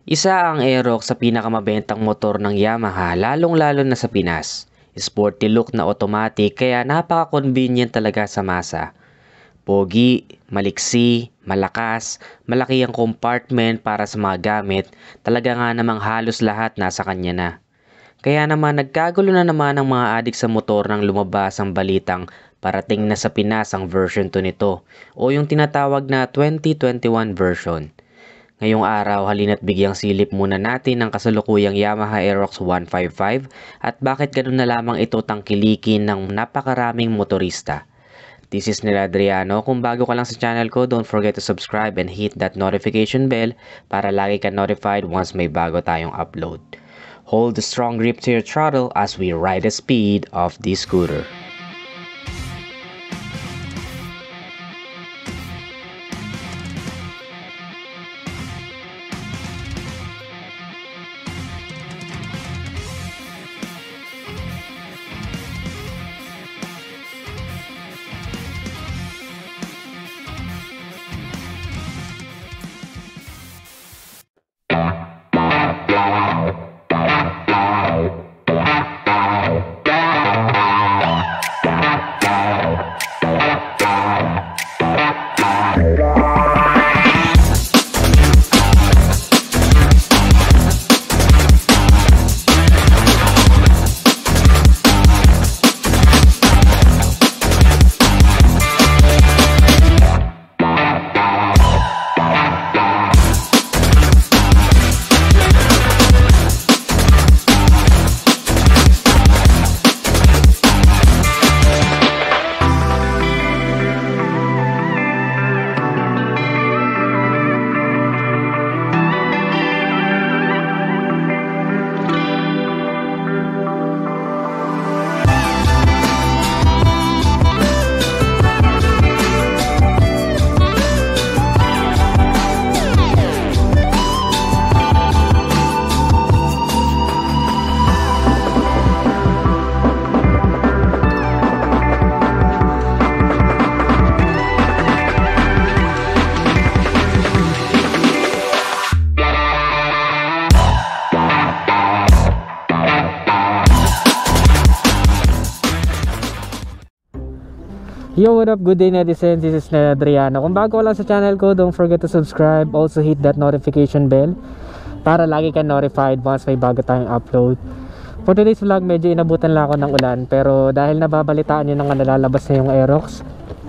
Isa ang Aerox sa pinakamabentang motor ng Yamaha lalong-lalo na sa Pinas. Sporty look na automatic kaya napaka-convenient talaga sa masa. Pogi, maliksi, malakas, malaki ang compartment para sa mga gamit, talaga nga namang halos lahat nasa kanya na. Kaya naman nagkagulo na naman ang mga adik sa motor nang lumabas ang balitang parating na sa Pinas ang version 2 nito o yung tinatawag na 2021 version. Ngayong araw, halina't bigyang silip muna natin ang kasalukuyang Yamaha Aerox 155 at bakit ganun na lamang ito tangkilikin ng napakaraming motorista. This is Nel Adriano. Kung bago ka lang sa channel ko, don't forget to subscribe and hit that notification bell para lagi ka notified once may bago tayong upload. Hold the strong grip to your throttle as we ride the speed of this scooter. Yo, what up? Good day netizens, this is Nel Adriano. Kung bago ka lang sa channel ko, don't forget to subscribe. Also hit that notification bell para lagi ka notified once may bago tayong upload. For today's vlog, medyo inabutan lang ako ng ulan, pero dahil nababalitaan nyo na nga nalalabas na yung Aerox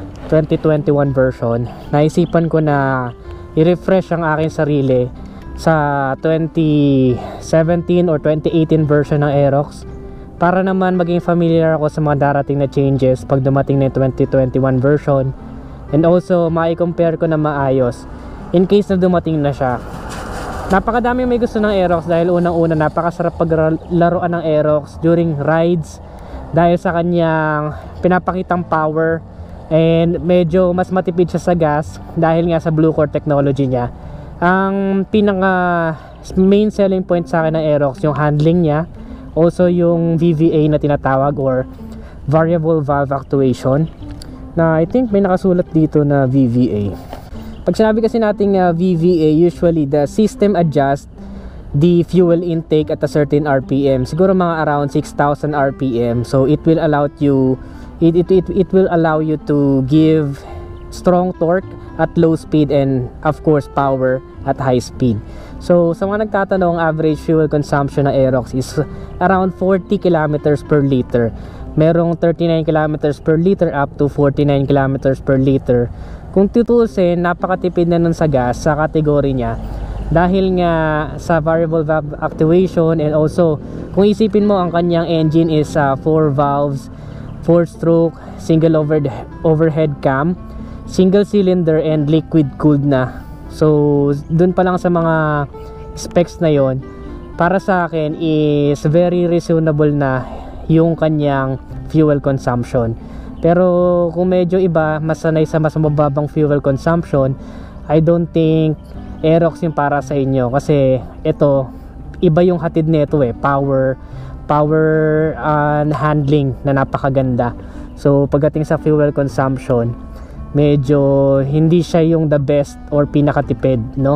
2021 version, naisipan ko na i-refresh ang aking sarili sa 2017 or 2018 version ng Aerox para naman maging familiar ako sa mga darating na changes pag dumating na yung 2021 version, and also mai-compare ko na maayos in case na dumating na siya. Napakadami may gusto ng Aerox dahil unang-una napakasarap paglaruan ng Aerox during rides dahil sa kanyang pinapakitang power, and medyo mas matipid siya sa gas dahil nga sa Blue Core technology niya. Ang pinaka main selling point sa akin ng Aerox yung handling niya, also yung VVA na tinatawag or variable valve actuation, na I think may nakasulat dito na VVA. Pag sinabi kasi nating VVA, usually the system adjusts the fuel intake at a certain RPM, siguro mga around 6,000 RPM. So it will allow you to give strong torque at low speed and of course power at high speed. So sa mga nagtatanong, average fuel consumption ng Aerox is around 40 kilometers per liter. Merong 39 kilometers per liter up to 49 kilometers per liter. Kung tutusin, napakatipid na nun sa gas sa kategory niya dahil nga sa variable valve actuation, and also kung isipin mo ang kanyang engine is 4 valves, 4 stroke, single overhead cam, single cylinder and liquid cooled na. So dun pa lang sa mga specs na yon, para sa akin is very reasonable na yung kanyang fuel consumption. Pero kung medyo iba, masanay sa mas mababang fuel consumption, I don't think Aerox yung para sa inyo, kasi ito iba yung hatid nito power and handling na napakaganda. So pagdating sa fuel consumption, medyo hindi siya yung the best or pinakatipid, no?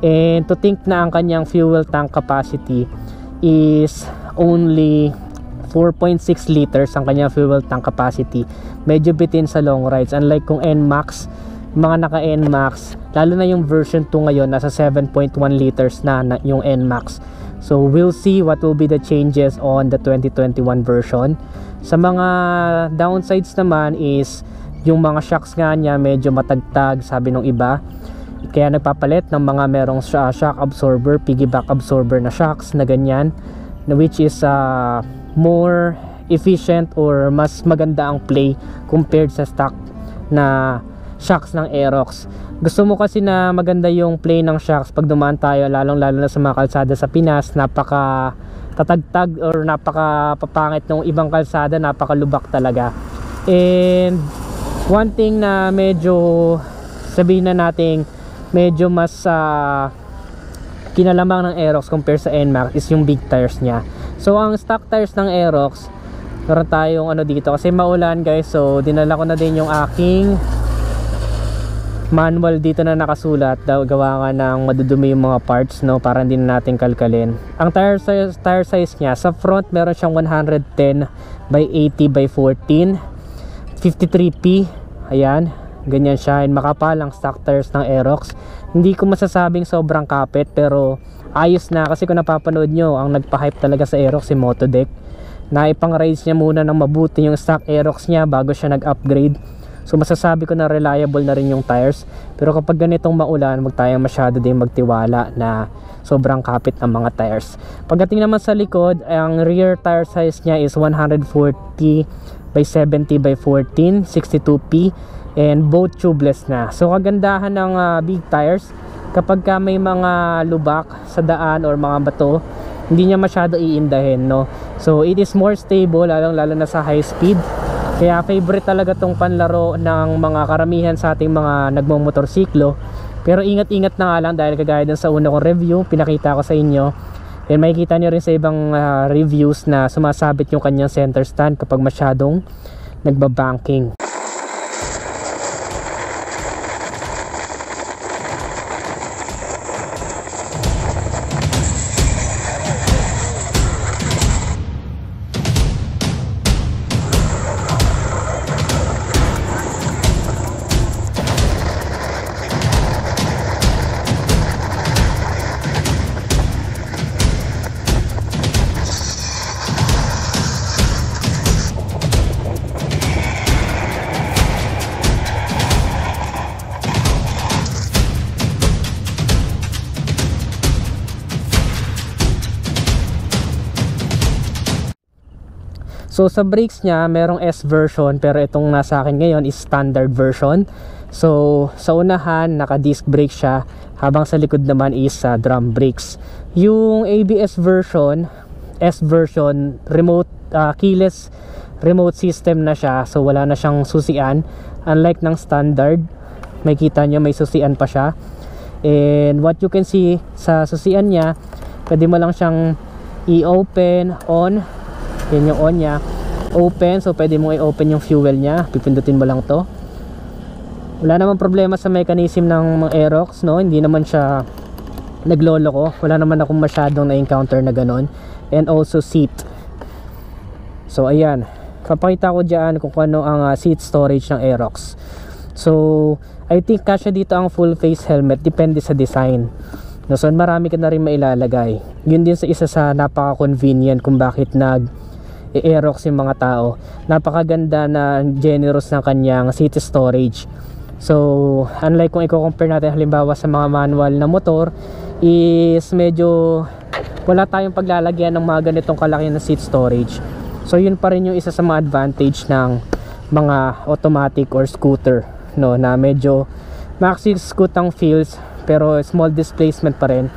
And to think na ang kanyang fuel tank capacity is only 4.6 liters ang kanyang fuel tank capacity. Medyo bitin sa long rides, unlike kung NMAX, mga naka NMAX, lalo na yung version 2 ngayon, nasa 7.1 liters na yung NMAX. So we'll see what will be the changes on the 2021 version. Sa mga downsides naman is yung mga shocks nga niya medyo matagtag, sabi ng iba, kaya nagpapalit ng mga merong shock absorber, piggyback absorber na shocks na ganyan, which is more efficient or mas maganda ang play compared sa stock na shocks ng Aerox. Gusto mo kasi na maganda yung play ng shocks pag dumaan tayo, lalo na sa mga kalsada sa Pinas, napaka tatagtag or napaka papangit ng ibang kalsada, napaka lubak talaga. And one thing na medyo sabihin na nating medyo mas kinalamang ng Aerox compare sa NMAX is yung big tires niya. So ang stock tires ng Aerox, meron tayong ano dito kasi maulan guys, so dinala ko na din yung aking manual dito na nakasulat, gawa nga ng madudumi yung mga parts, no, para hindi na natin kalkalin. Ang tire size niya, sa front meron siyang 110 by 80 by 14 53P, ayan, ganyan siya. And makapal ang stock tires ng Aerox. Hindi ko masasabing sobrang kapit, pero ayos na, kasi kung napapanood nyo, ang nagpa-hype talaga sa Aerox si Motodeck, na ipang-rides niya muna ng mabuti yung stock Aerox niya bago siya nag-upgrade. So masasabi ko na reliable na rin yung tires. Pero kapag ganitong maulan, wag tayong masyado din magtiwala na sobrang kapit ang mga tires. Pagdating naman sa likod, ang rear tire size niya is 140 by 70 by 14 62P, and both tubeless na. So kagandahan ng big tires, kapag ka may mga lubak sa daan or mga bato, hindi niya masyado iindahin, no? So it is more stable, lalo na sa high speed. Kaya favorite talaga tong panlaro ng mga karamihan sa ating mga nagmomotorsiklo. Pero ingat-ingat na nga lang, dahil kagaya dun sa una kong review, pinakita ko sa inyo, and makikita nyo rin sa ibang reviews na sumasabit yung kanyang center stand kapag masyadong nagbabanking. So sa brakes niya, merong S version, pero itong nasa akin ngayon is standard version. So sa unahan, naka disc brake siya, habang sa likod naman is drum brakes. Yung ABS version, S version, remote keyless remote system na siya, so wala na siyang susian. Unlike ng standard, may kita nyo may susian pa siya. And what you can see sa susian niya, pwede mo lang siyang i-open, on. Yan yung on niya, open. So pwede mo i-open yung fuel niya, pipindutin mo lang to. Wala namang problema sa mechanism ng Aerox, no? Hindi naman siya nagloloko. Wala naman akong masyadong na-encounter na ganon. And also seat. So ayan, papakita ko dyan kung ano ang seat storage ng Aerox. So I think kasya dito ang full face helmet, depende sa design. No, so marami ka na rin mailalagay. Yun din sa isa sa napaka-convenient kung bakit Aerox yung mga tao. Napakaganda na generous ng kanyang seat storage. So unlike kung i-compare natin halimbawa sa mga manual na motor, is medyo wala tayong paglalagyan ng mga ganitong kalaki na seat storage. So yun pa rin yung isa sa mga advantage ng mga automatic or scooter, no, na medyo maxi scoot ang feels, pero small displacement pa rin.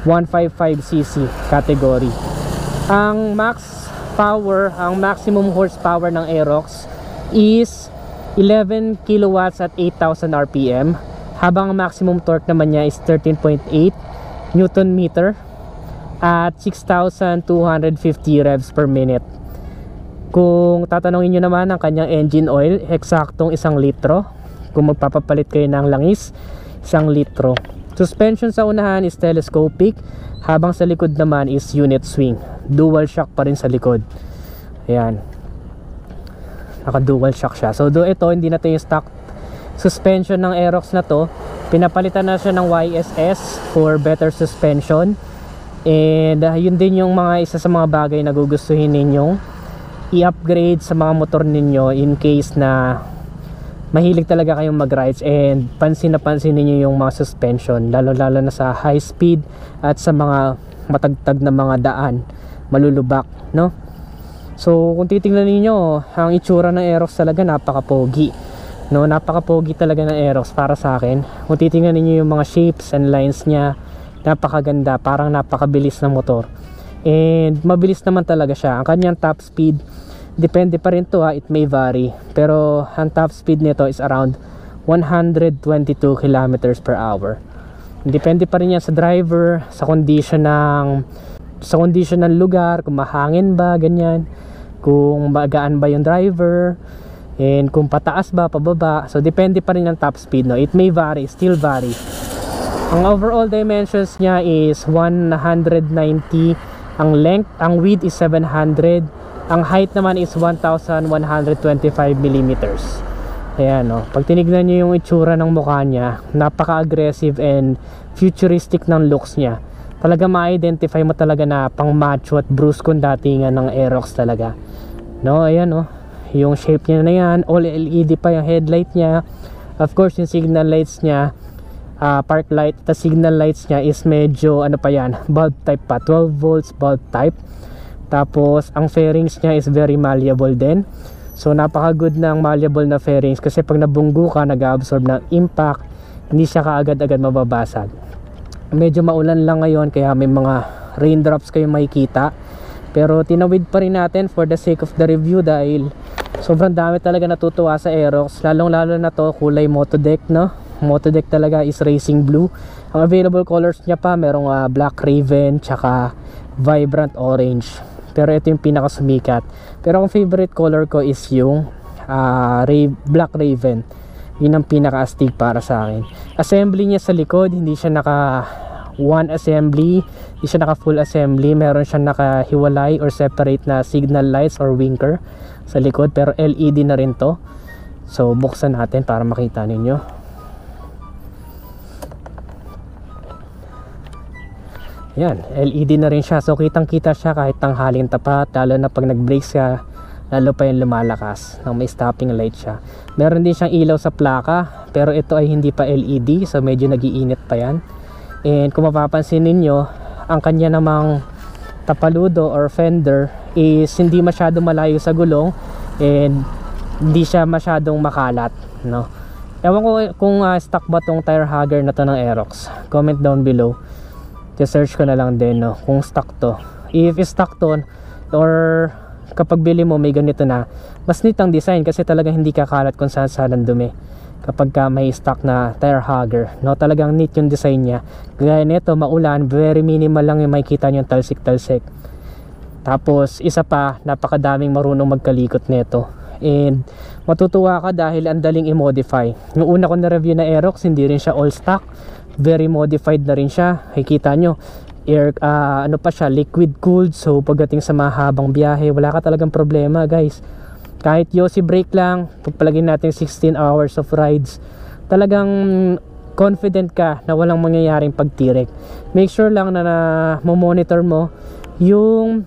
155cc category. Ang max power, ang maximum horsepower ng Aerox is 11 kilowatts at 8,000 rpm, habang ang maximum torque naman niya is 13.8 newton meter at 6,250 revs per minute. Kung tatanungin nyo naman ang kanyang engine oil, eksaktong 1 litro. Kung magpapapalit kayo ng langis, 1 litro. Suspension sa unahan is telescopic, habang sa likod naman is unit swing. Dual shock pa rin sa likod. Ayan, naka dual shock siya. So ito, hindi na ito yung stock suspension ng Aerox na to. Pinapalitan na siya ng YSS for better suspension. And yun din yung mga isa sa mga bagay na gugustuhin ninyong i-upgrade sa mga motor ninyo in case na mahilig talaga kayong mag-rides and pansin na pansin ninyo yung mga suspension, lalo na sa high speed at sa mga matagtag na mga daan, malulubak, no? So kung titingnan niyo, ang itsura ng Aerox talaga napaka-pogi, no? Napaka-pogi talaga ng Aerox para sa akin. Kung titingnan niyo yung mga shapes and lines niya, napakaganda, parang napakabilis ng motor. And mabilis naman talaga siya. Ang kanyang top speed, depende pa rin to, it may vary, pero ang top speed nito is around 122 kilometers per hour. Depende pa rin yan sa driver, sa condition ng lugar, kung mahangin ba, ganyan, kung magaan ba yung driver, and kung pataas ba, pababa. So depende pa rin ang top speed, no? It may vary, still vary. Ang overall dimensions niya is 190. Ang length, ang width is 700. Ang height naman is 1,125 mm. Ayan, no? Pag tinignan nyo yung itsura ng mukha niya, napaka-aggressive and futuristic ng looks niya. Talaga ma-identify mo talaga na pang macho at brusque datingan ng Aerox talaga. No, ayan, no? Yung shape niya na yan, all LED pa yung headlight niya. Of course, yung signal lights niya, park light, the signal lights niya is medyo ano pa yan, bulb type pa, 12 volts bulb type. Tapos ang fairings niya is very malleable din. So napaka good ng malleable na fairings, kasi pag nabunggo ka, nag-absorb ng impact, hindi siya kaagad-agad mababasag. Medyo maulan lang ngayon kaya may mga raindrops kayo makikita, pero tinawid pa rin natin for the sake of the review dahil sobrang dami talaga natutuwa sa Aerox, lalong lalo na to kulay Motodeck, no? Motodeck talaga is racing blue. Ang available colors niya pa, merong black raven tsaka vibrant orange, pero ito yung pinaka sumikat. Pero ang favorite color ko is yung black raven. Yun ang pinaka astig para sa akin. Assembly niya sa likod, hindi siya naka one assembly, hindi siya naka full assembly. Meron siyang naka hiwalay or separate na signal lights or winker sa likod, pero LED na rin to. So buksan natin para makita ninyo. Yan, LED na rin siya. So kitang kita siya kahit tanghaling tapat, lalo na pag nag-brakes ka, lalo pa yung lumalakas nang may stopping light siya. Meron din siyang ilaw sa plaka, pero ito ay hindi pa LED, so medyo nag-iinit pa yan. And kung mapapansin ninyo, ang kanya namang tapaludo or fender is hindi masyado malayo sa gulong and hindi siya masyadong makalat, no? Ewan ko kung stock ba tong tire hugger na to ng Aerox. Comment down below. Search ko na lang din, no, kung stock to. If stock to, or kapag bili mo may ganito na, mas neat ang design kasi talaga hindi kakalat kung saan saan ang dumi kapag may stock na tire hugger, no? Talagang neat yung design niya. Gaya nito, maulan, very minimal lang yung makikita nyo talsik-talsik. Tapos isa pa, napakadaming marunong magkalikot nito. And matutuwa ka dahil ang daling i-modify. Yung una ko na review na Aerox, hindi rin siya all stock, very modified na rin siya. Makikita nyo, ano pa siya, liquid cooled. So pagdating sa mahabang biyahe, wala ka talagang problema, guys. Kahit yosi brake lang, pagpalagin natin 16 hours of rides, talagang confident ka na walang mangyayaring pagtirek. Make sure lang na monitor mo yung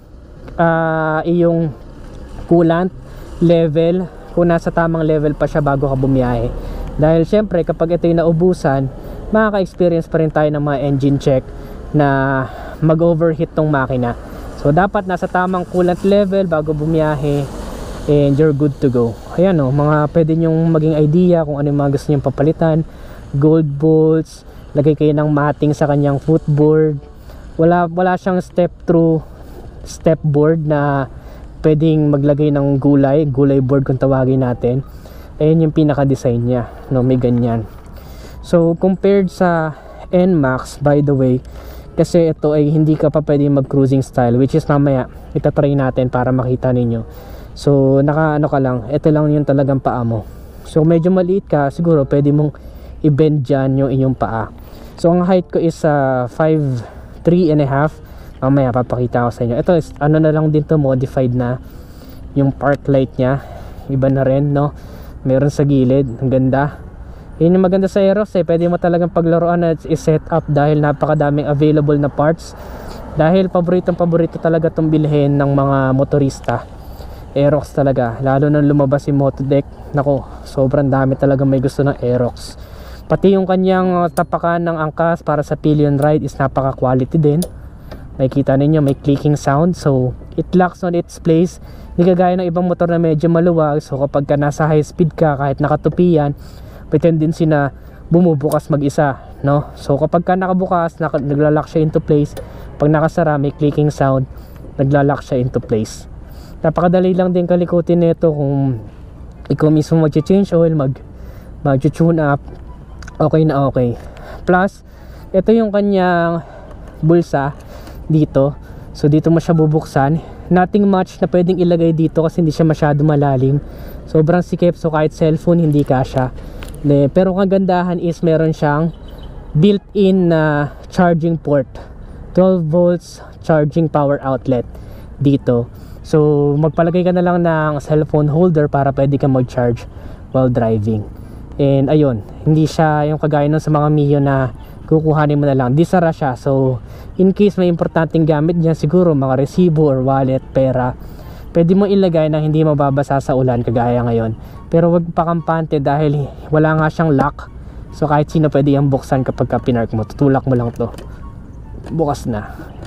iyong coolant level, kung nasa tamang level pa siya bago ka bumiyahe. Dahil syempre kapag ito yung naubusan, makaka-experience pa rin tayo ng mga engine check na mag-overheat tong makina. So dapat nasa tamang coolant level bago bumiyahe and you're good to go. Ayan, o, mga pwede nyong maging idea kung ano yung mga gusto nyong papalitan. Gold bolts, lagay kayo ng matting sa kanyang footboard. Wala siyang step board na pwedeng maglagay ng gulay board kung tawagin natin. Ayan yung pinaka design niya, no, may ganyan. So compared sa NMAX, by the way, kasi ito ay hindi ka pa pwede mag cruising style, which is mamaya itatry natin para makita ninyo. So naka ano ka lang, ito lang yung talagang paa mo. So medyo maliit ka, siguro pwede mong i-bend dyan yung inyong paa. So ang height ko is 5'3" and a half. Mamaya papakita ko sa inyo. Ito is ano na lang din to, modified na. Yung park light nya iba na rin, no? Meron sa gilid, ang ganda. Yun yung maganda sa Aerox pwede mo talagang paglaruan at i-set up dahil napakadaming available na parts. Dahil paborito talaga itong bilhin ng mga motorista, Aerox talaga. Lalo nang lumabas si Motodeck, nako, sobrang dami talaga may gusto ng Aerox. Pati yung kanyang tapakan ng angkas para sa pillion ride is napaka quality din. Makikita ninyo may clicking sound, so it locks on its place. Hindi kagaya ng ibang motor na medyo maluwag, so kapag ka nasa high speed ka, kahit nakatupi yan, may tendency na bumubukas mag-isa, no? So kapag ka nakabukas, nagla-lock siya into place. Pag nakasara, may clicking sound, nagla-lock siya into place. Napakadali lang din kalikutin nito kung ikaw mismo mag-change oil, mag-tune up, okay na okay. Plus, ito yung kanyang bulsa dito. So dito mo siya bubuksan. Nothing much na pwedeng ilagay dito kasi hindi siya masyado malalim. Sobrang sikip, so kahit cellphone hindi kasya. Pero kagandahan is meron siyang built-in na charging port, 12 volts charging power outlet dito. So magpalagay ka na lang ng cellphone holder para pwede ka mag-charge while driving. And ayun, hindi siya yung kagaya nun sa mga Mio na kukuhanin mo na lang, di sara siya. So in case may importanteng gamit dyan, siguro mga resibo or wallet, pera, pwede mo ilagay na hindi mababasa sa ulan kagaya ngayon. Pero wag pa kampante dahil wala nga siyang lock. So kahit sino pwede yung buksan kapag ka pinark mo. Tutulak mo lang to, bukas na.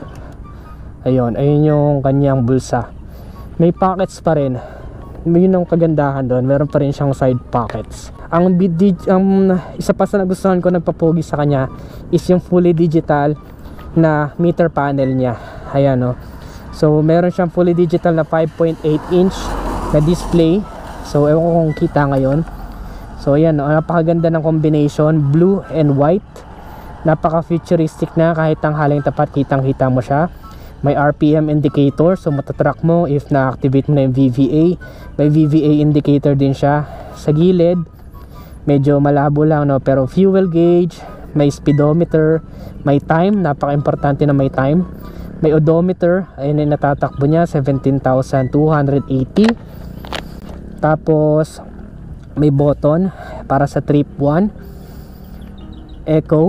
Ayun yung kanyang bulsa. May pockets pa rin. Yun ang kagandahan doon, meron pa rin siyang side pockets. Ang isa pa sa nagustuhan ko, nagpapogi sa kanya, is yung fully digital na meter panel niya. Ayan, no? So meron siyang fully digital na 5.8 inch na display. So ewan ko kung kita ngayon. So ayan, no? Napakaganda ng combination, blue and white. Napaka futuristic na, kahit tanghaling tapat kitang kita mo siya. May RPM indicator, so matatrack mo if na-activate mo na yung VVA. May VVA indicator din siya sa gilid. Medyo malabo lang, no? Pero fuel gauge, may speedometer, may time, napaka-importante na may time. May odometer, ayun yung natatakbo niya, 17,280. Tapos may button para sa trip 1. Eco.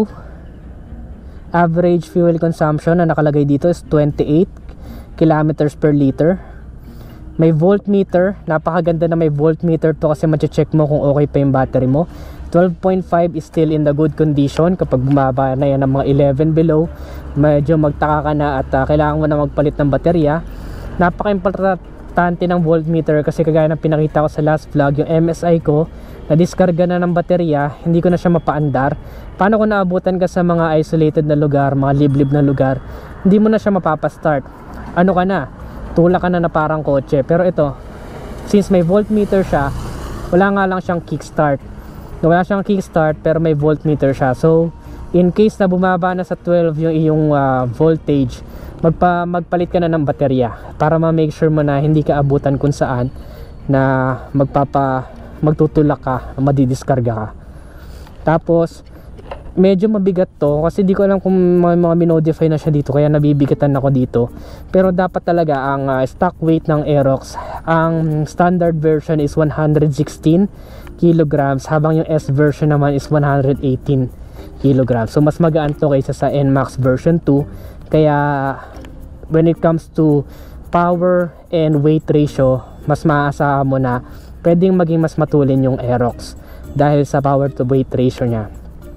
Average fuel consumption na nakalagay dito is 28 kilometers per liter. May voltmeter, napakaganda na may voltmeter to kasi ma-check mo kung okay pa yung battery mo. 12.5 is still in the good condition. Kapag bumaba na yan ng mga 11 below, medyo magtaka ka na at kailangan mo na magpalit ng baterya. Napaka-importante ng voltmeter kasi kagaya ng pinakita ko sa last vlog, yung MSI ko na diskarga na ng baterya, hindi ko na siya mapaandar. Paano kung naabutan ka sa mga isolated na lugar, mga liblib na lugar, hindi mo na siya mapapastart. Ano ka na? Tulak ka na parang kotse. Pero ito, since may voltmeter siya, wala nga lang siyang kickstart. Wala siyang kickstart pero may voltmeter siya. So in case na bumaba na sa 12 yung iyong voltage, magpalit ka na ng baterya para ma-make sure mo na hindi ka abutan kung saan na magtutulak ka, madidiskarga ka. Tapos medyo mabigat to kasi di ko alam kung may mga minodify na siya dito kaya nabibigatan ako dito. Pero dapat talaga ang stock weight ng Aerox, ang standard version is 116 kilograms habang yung S version naman is 118 kilograms. So mas magaan to kaysa sa NMAX version 2. Kaya when it comes to power and weight ratio, mas maaasahan mo na pwedeng maging mas matulin yung Aerox dahil sa power to weight ratio niya.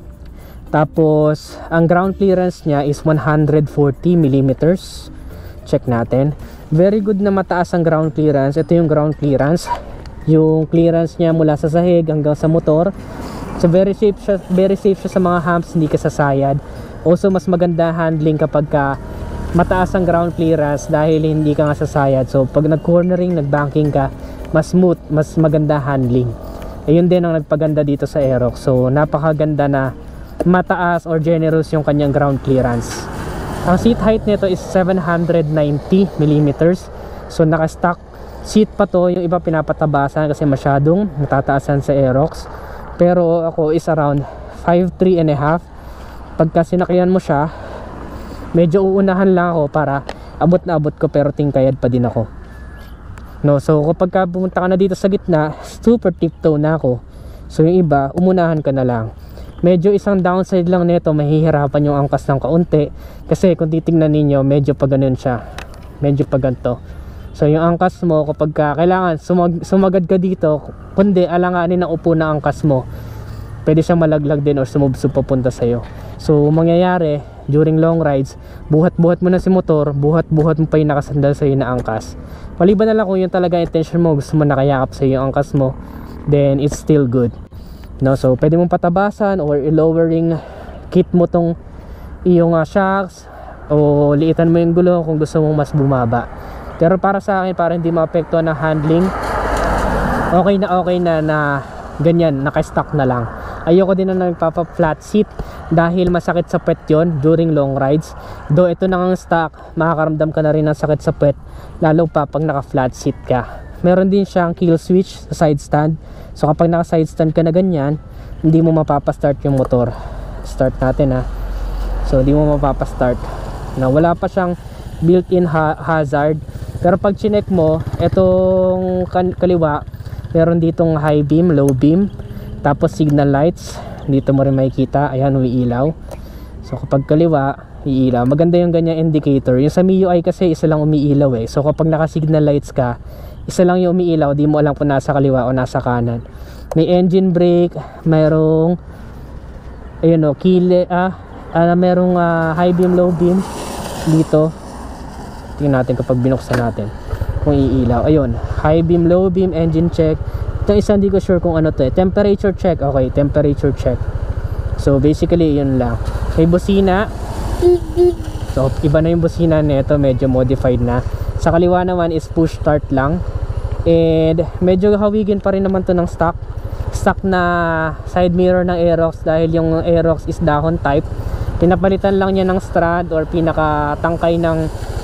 Tapos ang ground clearance niya is 140 mm. Check natin. Very good na mataas ang ground clearance. Ito yung ground clearance. Yung clearance niya mula sa sahig hanggang sa motor. So very safe siya sa mga humps, hindi ka sasayad. Also mas maganda handling kapag ka mataas ang ground clearance dahil hindi ka nga sasayad. So pag nag-cornering, nag-banking ka, mas smooth, mas maganda handling. Ayun din ang nagpaganda dito sa Aerox. So napakaganda na mataas or generous yung kanyang ground clearance. Ang seat height nito is 790 mm. So naka-stock seat pa to, yung iba pinapatabasan kasi masyadong natataasan sa Aerox. Pero ako is around 5'3" and a half. pagka sinakyan mo siya, medyo uunahan lang ako para abot na abot ko, pero tingkayad pa din ako. No, so kapag ka pumunta ka na dito sa gitna, super tiptoe na ako. So yung iba, umunahan ka na lang. Medyo isang downside lang nito, mahihirapan yung angkas ng kaunti. Kasi kung titingnan ninyo, medyo pa ganun siya. Medyo pa ganito. So yung angkas mo, kapag ka kailangan sumagad ka dito, kundi alanganin ang upo na angkas mo, pwede siyang malaglag din or sumubsob papunta sa'yo. So mangyayari, during long rides, buhat-buhat mo na si motor, buhat-buhat mo pa yung nakasandal sa'yo na angkas. Maliban na lang kung yung talaga intention mo, gusto mo nakayakap sa'yo yung angkas mo, then it's still good. No, so pwede mong patabasan or lowering kit mo tong iyong shocks, o liitan mo yung gulong kung gusto mong mas bumaba. Pero para sa akin, para hindi maapektuhan ng handling, okay na ganyan, naka-stock na lang. Ayoko din na nagpapa-flat seat dahil masakit sa puwet yon during long rides. Though ito na ang stock, makakaramdam ka na rin ng sakit sa puwet, lalo pa pag naka-flat seat ka. Meron din siyang kill switch sa side stand. So kapag naka-side stand ka na ganyan, hindi mo mapapa-start yung motor. Start natin ha. So hindi mo mapapa-start. Na wala pa siyang built-in hazard. Pero pag chinek mo, itong kaliwa, meron ditong high beam, low beam, tapos signal lights. Dito mo rin makikita, ayan, umiilaw. So kapag kaliwa, iilaw. Maganda yung ganyang indicator. Yung sa MIUI kasi isa lang umiilaw eh. So kapag naka signal lights ka, isa lang yung umiilaw, di mo alam kung nasa kaliwa o nasa kanan. May engine brake, mayroong ayun o, merong high beam, low beam dito. Tingnan natin kapag binuksan natin kung iilaw. Ayun, high beam, low beam, engine check. Itong isa hindi ko sure kung ano to eh. Temperature check. Okay, temperature check. So basically yun lang. May busina. So iba na yung busina nito, medyo modified na. Sa kaliwa naman is push start lang. And medyo hawigin pa rin naman to ng stock na side mirror ng Aerox, dahil yung Aerox is dahon type. Pinapalitan lang niya ng strad or pinakatangkay ng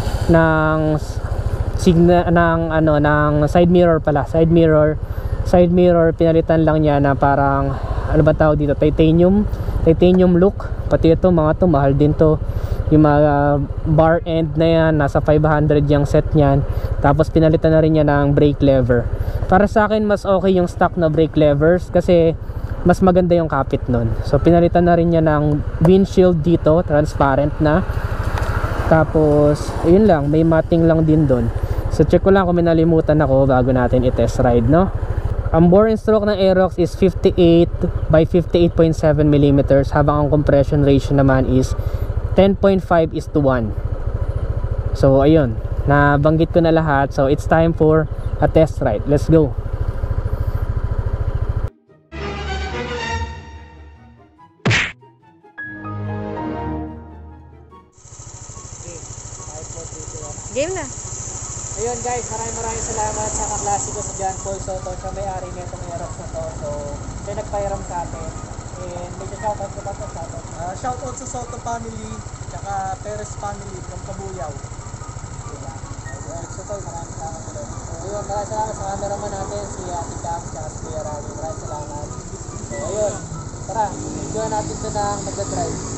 signal ng side mirror pala. Side mirror pinalitan lang niya na parang ano ba tawag dito, titanium look. Pati ito, mga to mahal din to. Yung mga bar end na yan, nasa 500 yung set niyan. Tapos pinalitan na rin niya ng brake lever. Para sa akin, mas okay yung stock na brake levers kasi mas maganda yung kapit nun. So pinalitan na rin niya ng windshield dito, transparent na. Tapos ayun lang, may matting lang din doon. So check ko lang kung may nalimutan ako bago natin i-test ride, no? Ang bore and stroke ng Aerox is 58 by 58.7 mm, habang ang compression ratio naman is 10.5:1. So ayun, nabanggit ko na lahat. So it's time for a test ride. Let's go. Game na. Ayun guys, maraming salamat sa kaklase ko sa John Paul Soto, sa may-ari nitong Aerox na to. So siya nagpahiram sa atin. And may shoutout ko ba ito? Shoutout sa Soto family, tsaka Perez family from Kabuyaw. Diba? So tol, maraming salamat ulit. So ayun, maraming salamat sa cameraman natin, si Ate Cam, tsaka si Kuya Rami. Maraming salamat. So ayun, tara, enjoy natin ito ng magdadrive.